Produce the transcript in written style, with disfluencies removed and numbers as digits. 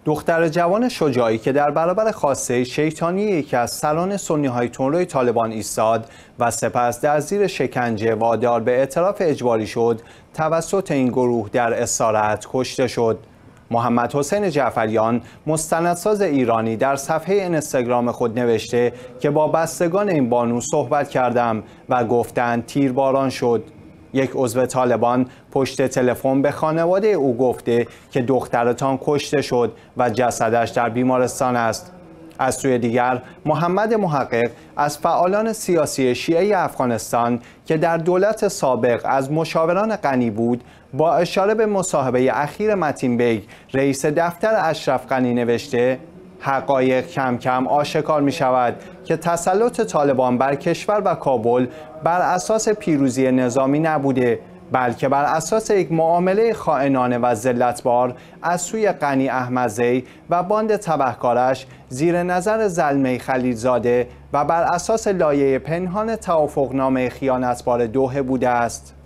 دختر جوان شجاعی که در برابر خواسته شیطانی یکی از سران سنی‌های تندروی طالبان ایستاد و سپس در زیر شکنجه وادار به اعتراف اجباری شد، توسط این گروه در اسارت کشته شد. محمد حسین جعفریان، مستندساز ایرانی، در صفحه اینستاگرام خود نوشته که با بستگان این بانو صحبت کردم و گفتند تیرباران شد. یک عضو طالبان پشت تلفن به خانواده او گفته که دخترتان کشته شد و جسدش در بیمارستان است. از سوی دیگر محمد محقق از فعالان سیاسی شیعه افغانستان که در دولت سابق از مشاوران غنی بود، با اشاره به مصاحبه اخیر متین بیگ رئیس دفتر اشرف غنی نوشته حقایق کم کم آشکار می شود که تسلط طالبان بر کشور و کابل بر اساس پیروزی نظامی نبوده، بلکه بر اساس یک معامله خائنانه و ذلتبار از سوی غنی احمدزی و باند تبهکارش زیر نظر زلمه خلیلزاده و بر اساس لایحه پنهان توافقنامه خیانتبار دوحه بوده است.